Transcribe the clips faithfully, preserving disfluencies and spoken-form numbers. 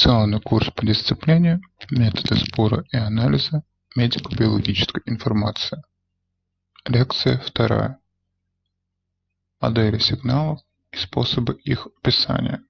Лекционный курс по дисциплине «Методы сбора и анализа медико-биологической информации». Лекция вторая. Модели сигналов и способы их описания.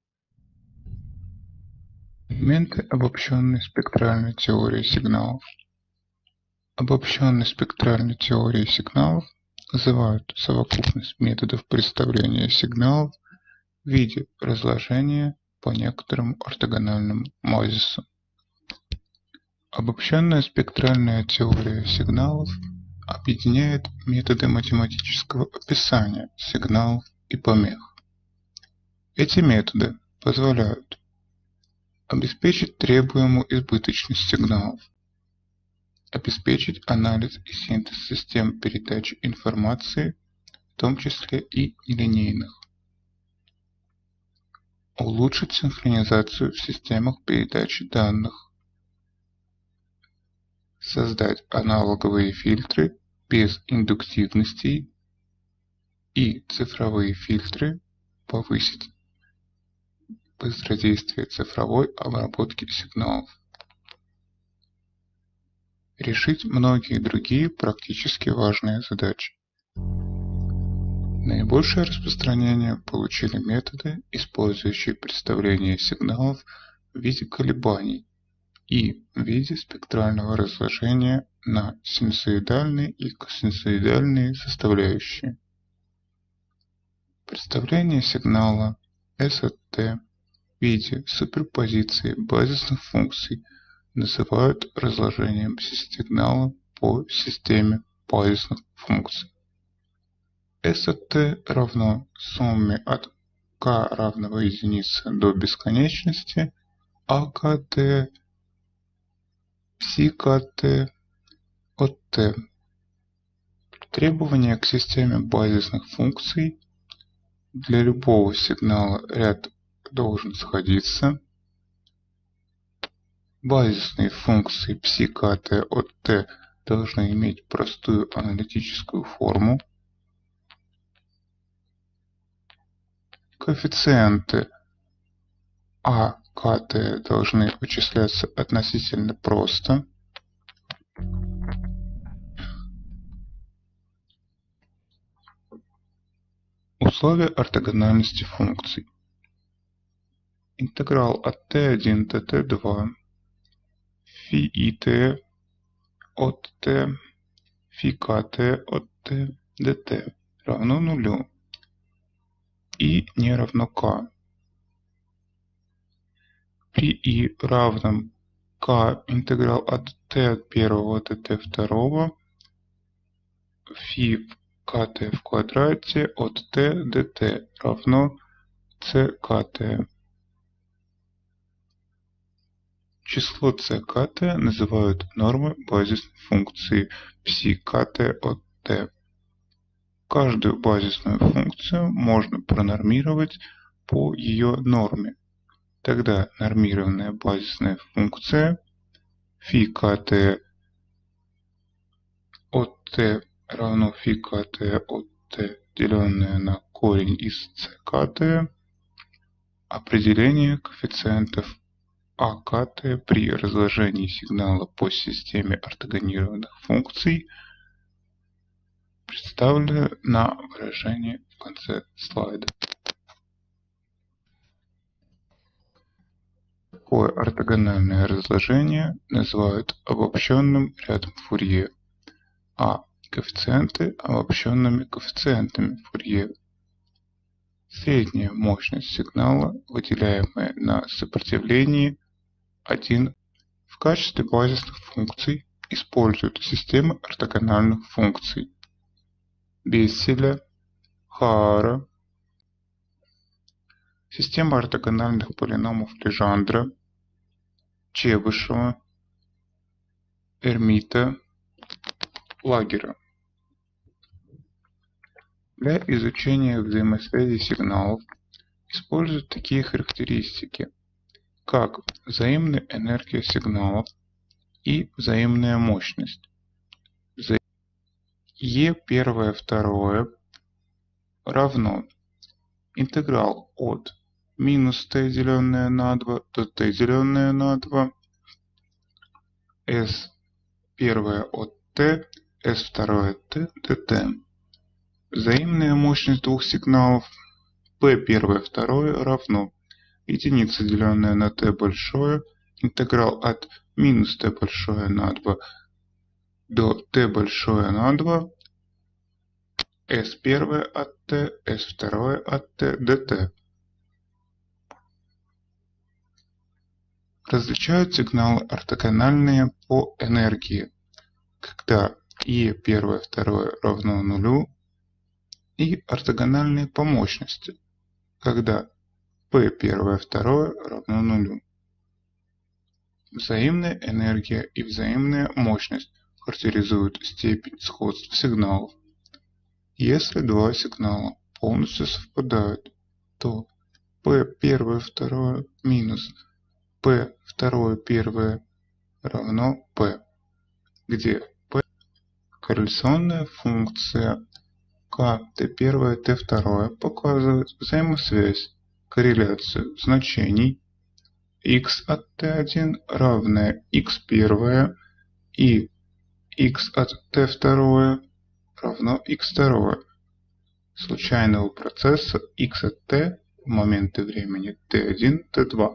Элементы обобщенной спектральной теории сигналов. Обобщенной спектральной теорией сигналов называют совокупность методов представления сигналов в виде разложения по некоторому ортогональному базису. Обобщенная спектральная теория сигналов объединяет методы математического описания сигналов и помех. Эти методы позволяют обеспечить требуемую избыточность сигналов, обеспечить анализ и синтез систем передачи информации, в том числе и нелинейных, улучшить синхронизацию в системах передачи данных, создать аналоговые фильтры без индуктивностей и цифровые фильтры, повысить быстродействие цифровой обработки сигналов, решить многие другие практически важные задачи. Наибольшее распространение получили методы, использующие представление сигналов в виде колебаний и в виде спектрального разложения на синусоидальные и косинусоидальные составляющие. Представление сигнала эс от тэ в виде суперпозиции базисных функций называют разложением сигнала по системе базисных функций. эс от тэ равно сумме от k равного единице до бесконечности АКТ пси-КТ от Т. Требования к системе базисных функций: для любого сигнала ряд должен сходиться. Базисные функции пси-КТ от Т должны иметь простую аналитическую форму. Коэффициенты АКТ должны вычисляться относительно просто. Условия ортогональности функций. Интеграл от тэ один до тэ два φ-ит от Т, φ-КТ от Т dt равно нулю и не равно k. При и равном k интеграл от t от первого до t второго φ-КТ в квадрате от Т dt равно ЦКТ. Число ЦКТ называют нормой базисной функции пси-КТ от Т. Каждую базисную функцию можно пронормировать по ее норме. Тогда нормированная базисная функция φ-КТ от Т равно φ-КТ от Т, деленное на корень из ЦКТ. Определение коэффициентов АКТ при разложении сигнала по системе ортогонированных функций представлено на выражении в конце слайда. Такое ортогональное разложение называют обобщенным рядом Фурье, а коэффициенты обобщенными коэффициентами Фурье. Средняя мощность сигнала, выделяемая на сопротивлении один. В качестве базисных функций используют системы ортогональных функций Бесселя, Хаара, система ортогональных полиномов Лежандра, Чебышева, Эрмита, Лагера. Для изучения взаимосвязи сигналов используют такие характеристики, как взаимная энергия сигналов и взаимная мощность. Е первое второе равно интеграл от минус t деленное на два до t деленное на два, s первое от t, s второе от t, dt. Взаимная мощность двух сигналов p первое второе равно единица деленное на t большое, интеграл от минус t большое на два до t большое на два, s первое от t, s второе от t, dt. Различают сигналы ортогональные по энергии, когда E первое второе равно нулю, и ортогональные по мощности, когда P первое второе равно нулю. Взаимная энергия и взаимная мощность характеризуют степень сходства сигналов. Если два сигнала полностью совпадают, то P первое второе минус P второе первое равно P, где P корреляционная функция k t первое t второе показывает взаимосвязь, корреляцию значений x от t один равное x первое и x от t второе равно x второе случайного процесса x от t в моменты времени t один t два.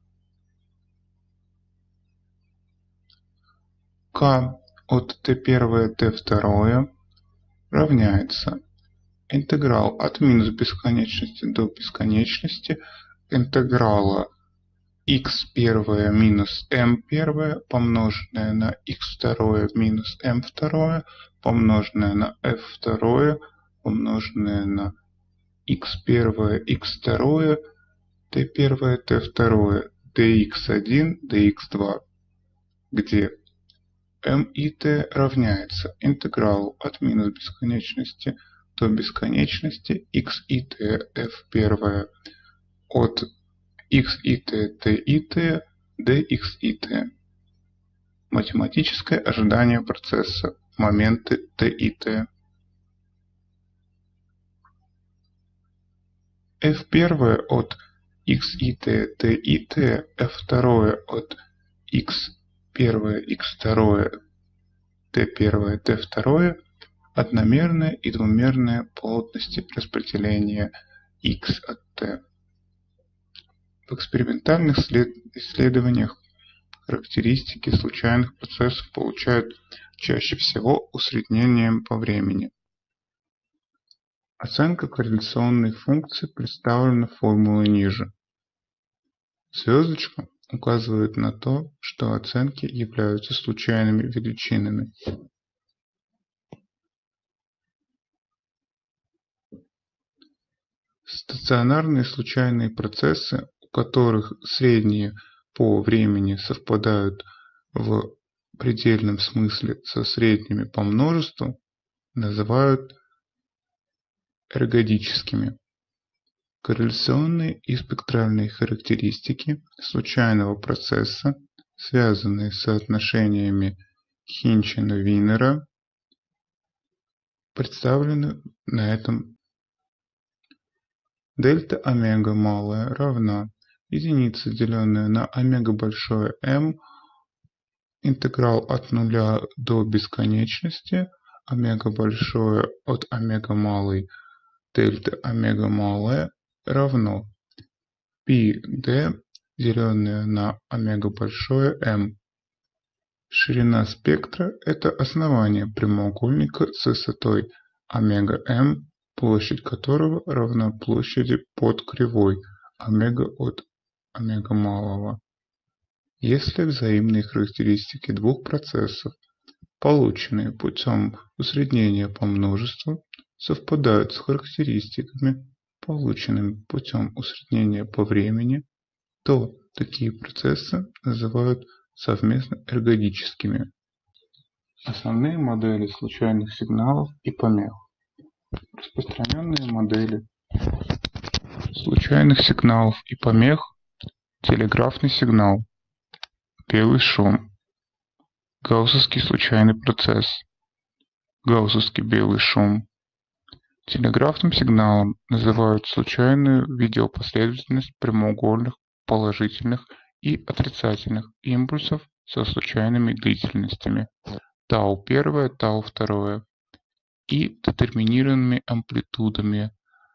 K от t первое t второе равняется интеграл от минус бесконечности до бесконечности интеграла x первое минус m первое помноженное на x второе минус m второе помноженное на f второе помноженное на x первое x второе t первое t второе dx один dx два, где m и t равняется интегралу от минус бесконечности до бесконечности x и t f первое от x и t t и t dx и t. Математическое ожидание процесса в моменты t и t. f первое от x и t t и t, f второе от x первое x второе t первое t второе одномерная и двумерная плотности распределения x от t. В экспериментальных исследованиях характеристики случайных процессов получают чаще всего усреднением по времени. Оценка корреляционной функции представлена формулой ниже. Звездочка указывает на то, что оценки являются случайными величинами. Стационарные случайные процессы, у которых средние по времени совпадают в предельном смысле со средними по множеству, называют эргодическими. Корреляционные и спектральные характеристики случайного процесса, связанные с соотношениями Хинчина-Винера, представлены на этом. Дельта омега малая равна единице, деленная на омега большое m, интеграл от нуля до бесконечности, омега большое от омега малой дельта омега малая равно π d, деленное на омега большое m. Ширина спектра – это основание прямоугольника с высотой омега m, площадь которого равна площади под кривой омега от омега малого. Если взаимные характеристики двух процессов, полученные путем усреднения по множеству, совпадают с характеристиками, полученными путем усреднения по времени, то такие процессы называют совместно эргодическими. Основные модели случайных сигналов и помех. Распространенные модели случайных сигналов и помех: телеграфный сигнал, белый шум, гауссовский случайный процесс, гауссовский белый шум, Телеграфным сигналом называют случайную видеопоследовательность прямоугольных положительных и отрицательных импульсов со случайными длительностями тау первое, тау второе и детерминированными амплитудами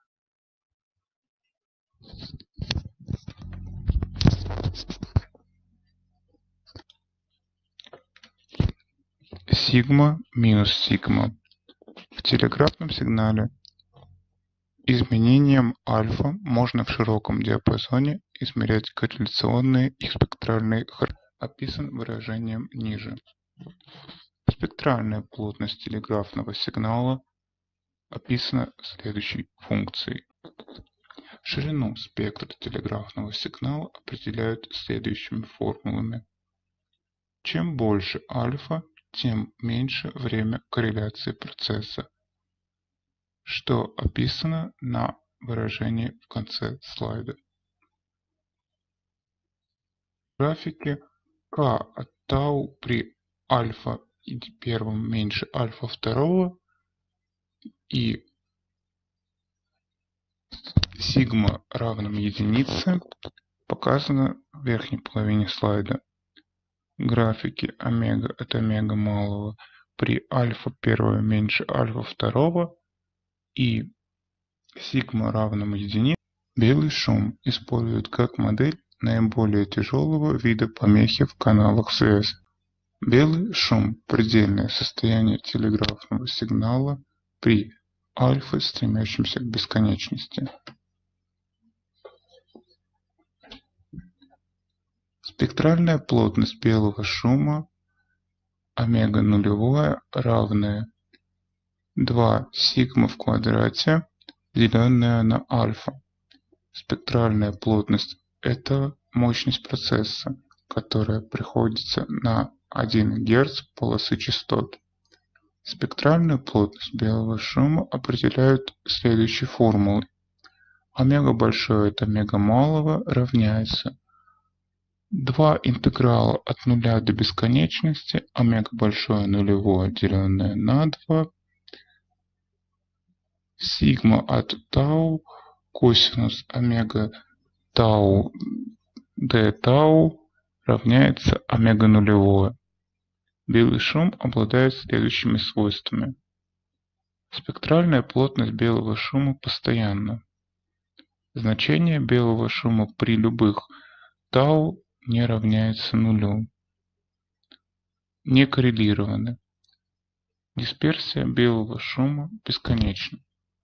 сигма минус сигма. В телеграфном сигнале изменением альфа можно в широком диапазоне измерять корреляционные и спектральные характеристики, описан выражением ниже. Спектральная плотность телеграфного сигнала описана следующей функцией. Ширину спектра телеграфного сигнала определяют следующими формулами. Чем больше альфа, тем меньше время корреляции процесса, что описано на выражении в конце слайда. В графике k от тау при альфа и первом меньше альфа второго и сигма равным единице показано в верхней половине слайда. Графики омега от омега малого при альфа первого меньше альфа второго и сигма равным единице. Белый шум используют как модель наиболее тяжелого вида помехи в каналах связи. Белый шум – предельное состояние телеграфного сигнала при альфа, стремящемся к бесконечности. Спектральная плотность белого шума омега нулевое равная два сигма в квадрате, деленное на альфа. Спектральная плотность – это мощность процесса, которая приходится на один герц полосы частот. Спектральную плотность белого шума определяют следующей формулой. Омега большое от омега малого равняется два интеграла от нуля до бесконечности, омега большое нулевое, деленное на два, сигма от тау, косинус омега тау d тау равняется омега нулевое. Белый шум обладает следующими свойствами. Спектральная плотность белого шума постоянна. Значение белого шума при любых тау не равняется нулю. Не коррелированы. Дисперсия белого шума бесконечна.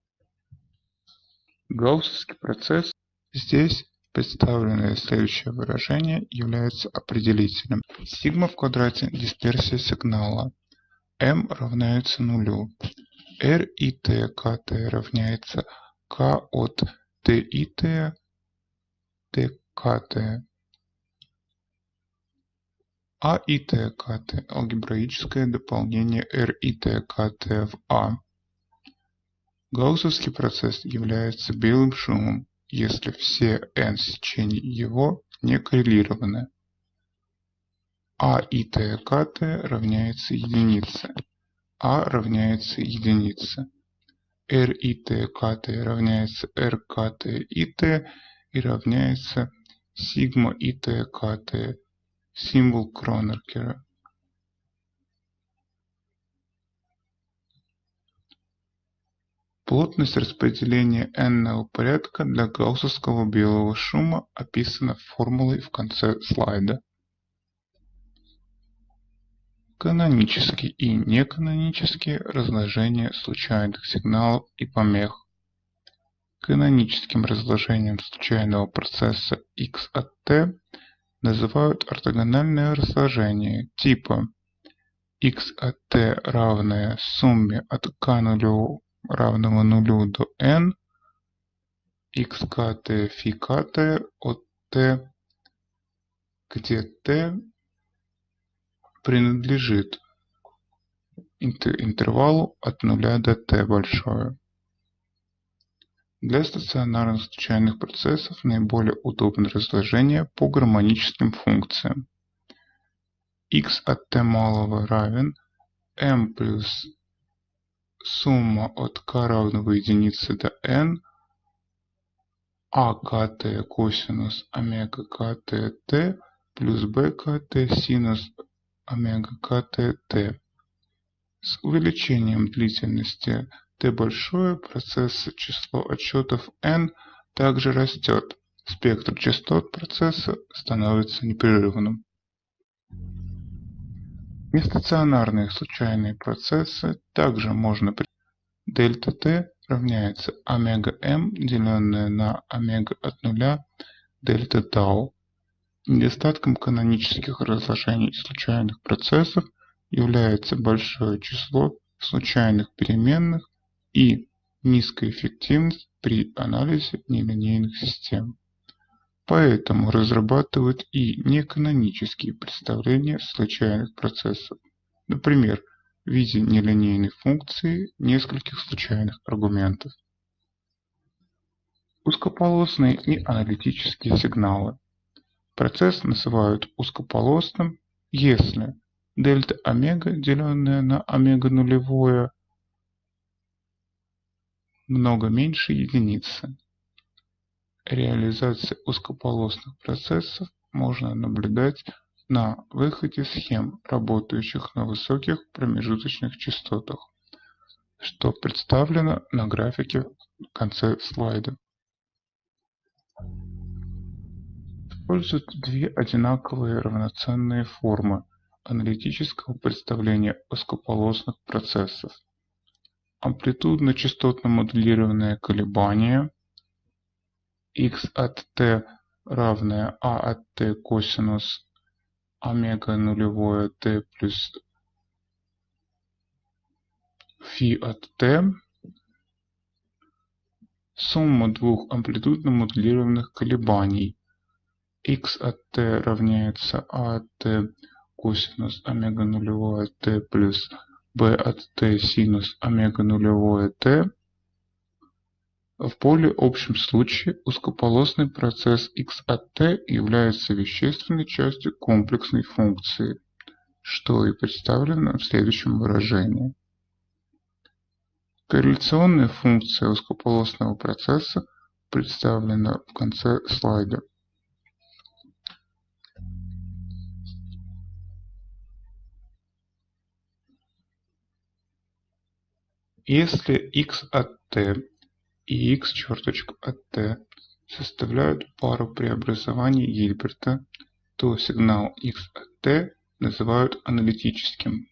Гауссовский процесс. Здесь представленное следующее выражение является определителем. Сигма в квадрате – дисперсия сигнала. m равняется нулю. R и t КТ равняется k от t и t tkт. А и t КТ – алгебраическое дополнение R и t КТ в А. Гауссовский процесс является белым шумом, если все n сечений его не коррелированы. А и t КТ равняется единице. А равняется единице. R и t КТ равняется R КТ и t и равняется сигма и t КТ. Символ Кронеркера. Плотность распределения n-ного порядка для гауссовского белого шума описана формулой в конце слайда. Канонические и неканонические разложения случайных сигналов и помех. Каноническим разложением случайного процесса x от t называют ортогональное разложение типа x от t равное сумме от k нулю равного нулю до n, xkt фи kt от t, где t принадлежит интервалу от нуля до t большое. Для стационарных случайных процессов наиболее удобно разложение по гармоническим функциям. X от t малого равен m плюс сумма от k равного единице до n АКТ косинус омега КТТ плюс БКТ синус омега КТТ. С увеличением длительности t большое процесса число отсчетов n также растет. Спектр частот процесса становится непрерывным. Нестационарные случайные процессы также можно при дельта t равняется омега m, деленное на омега от нуля дельта тау. Недостатком канонических разложений случайных процессов является большое число случайных переменных и низкая эффективность при анализе нелинейных систем. Поэтому разрабатывают и неканонические представления случайных процессов, например, в виде нелинейной функции нескольких случайных аргументов. Узкополосные и аналитические сигналы. Процесс называют узкополосным, если дельта омега, деленное на омега нулевое, много меньше единицы. Реализация узкополосных процессов можно наблюдать на выходе схем, работающих на высоких промежуточных частотах, что представлено на графике в конце слайда. Используют две одинаковые равноценные формы аналитического представления узкополосных процессов. Амплитудно-частотно-модулированное колебание x от t равное a от t косинус омега нулевое t плюс φ от t. Сумма двух амплитудно-модулированных колебаний x от t равняется a от t косинус омега нулевое t плюс b от t синус омега нулевое t. В более общем случае узкополосный процесс x от t является вещественной частью комплексной функции, что и представлено в следующем выражении. Корреляционная функция узкополосного процесса представлена в конце слайда. Если x от t и x черточка от t составляют пару преобразований Гильберта, то сигнал x от t называют аналитическим.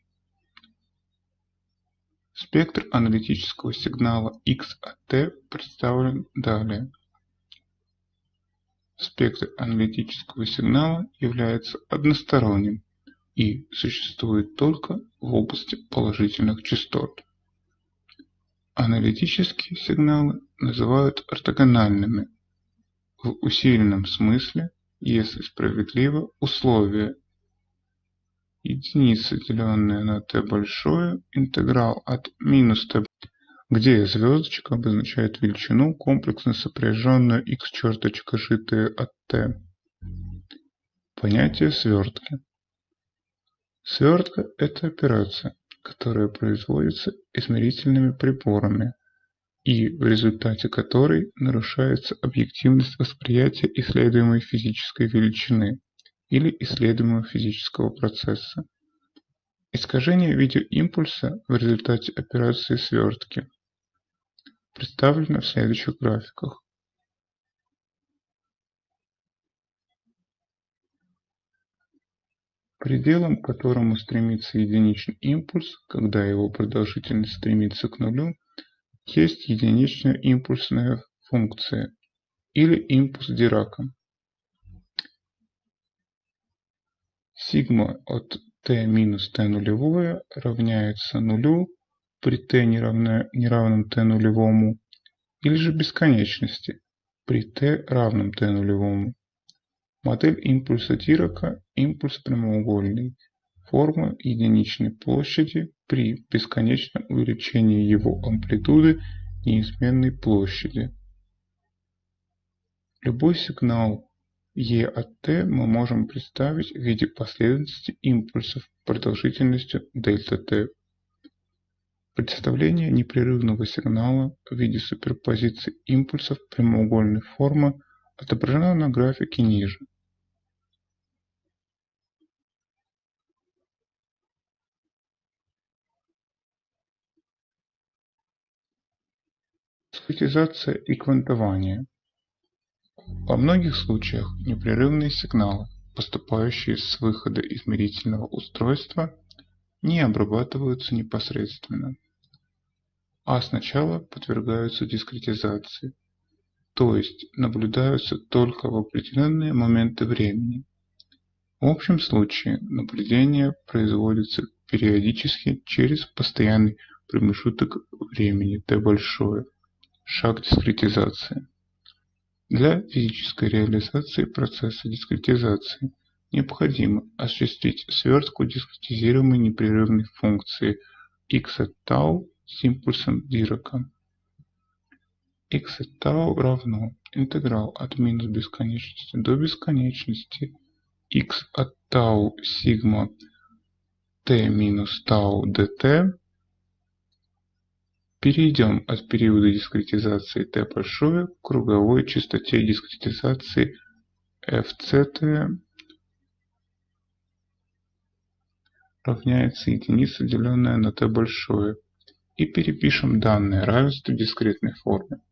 Спектр аналитического сигнала x от t представлен далее. Спектр аналитического сигнала является односторонним и существует только в области положительных частот. Аналитические сигналы называют ортогональными в усиленном смысле, если справедливо условие единица, деленная на t большое, интеграл от минус t, где звездочка обозначает величину, комплексно сопряженную x черточка житая от t. Понятие свертки. Свертка – это операция, которая производится измерительными приборами и в результате которой нарушается объективность восприятия исследуемой физической величины или исследуемого физического процесса. Искажение видеоимпульса в результате операции свертки представлено в следующих графиках. Пределом, к которому стремится единичный импульс, когда его продолжительность стремится к нулю, есть единичная импульсная функция или импульс Дирака. Сигма от t минус t нулевое равняется нулю при t неравном t нулевому или же бесконечности при t равном t нулевому. Модель импульса Дирака – импульс прямоугольный, форма единичной площади при бесконечном увеличении его амплитуды неизменной площади. Любой сигнал E от t мы можем представить в виде последовательности импульсов продолжительностью дельта t. Представление непрерывного сигнала в виде суперпозиции импульсов прямоугольной формы отображено на графике ниже. Дискретизация и квантование. Во многих случаях непрерывные сигналы, поступающие с выхода измерительного устройства, не обрабатываются непосредственно, а сначала подвергаются дискретизации, то есть наблюдаются только в определенные моменты времени. В общем случае наблюдение производится периодически через постоянный промежуток времени t большое, шаг дискретизации. Для физической реализации процесса дискретизации необходимо осуществить свертку дискретизируемой непрерывной функции x от tau с импульсом Дирака. X от tau равно интеграл от минус бесконечности до бесконечности x от tau сигма t минус tau dt. Перейдем от периода дискретизации t большое к круговой частоте дискретизации fct равняется единице, деленное на t большое, и перепишем данное равенство в дискретной форме.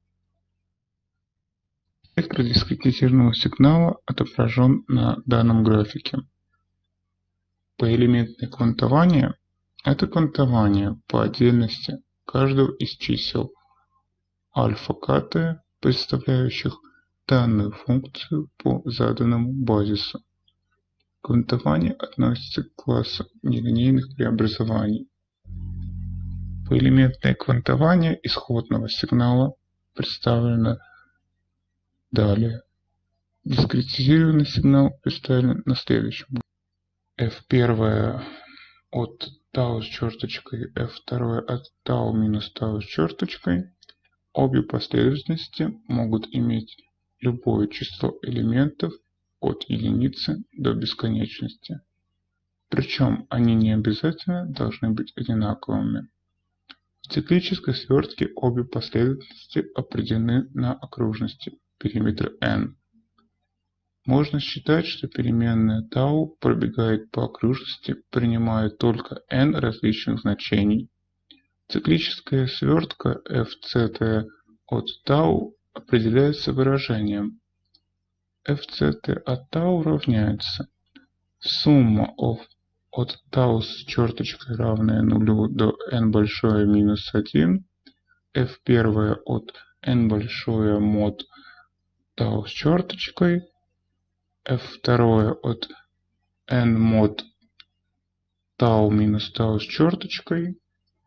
Спектр дискретизированного сигнала отображен на данном графике. Поэлементное квантование – это квантование по отдельности каждого из чисел альфа кт, представляющих данную функцию по заданному базису. Квантование относится к классу нелинейных преобразований. Поэлементное квантование исходного сигнала представлено далее. Дискретизированный сигнал представлен на следующем. эф один от tau с черточкой, эф два от tau минус tau с черточкой. Обе последовательности могут иметь любое число элементов от единицы до бесконечности. Причем они не обязательно должны быть одинаковыми. В циклической свертке обе последовательности определены на окружности периметра n. Можно считать, что переменная tau пробегает по окружности, принимая только n различных значений. Циклическая свертка fct от tau определяется выражением fct от tau равняется сумма of от tau с черточкой, равная нулю, до n большое минус один, эф один от n большое мод tau с черточкой, эф два от n мод tau минус tau с черточкой.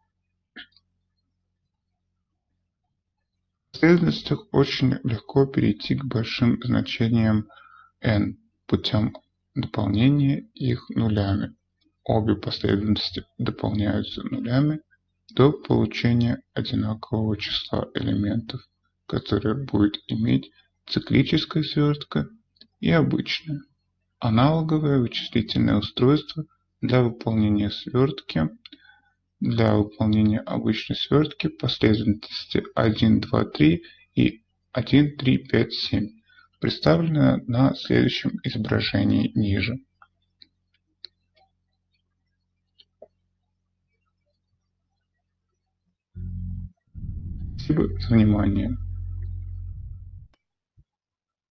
В последовательностях очень легко перейти к большим значениям n путем дополнения их нулями. Обе последовательности дополняются нулями до получения одинакового числа элементов, которое будет иметь циклическая свертка и обычное. Аналоговое вычислительное устройство для выполнения свертки, для выполнения обычной свертки последовательности один, два, три и один, три, пять, семь представлено на следующем изображении ниже. Спасибо за внимание.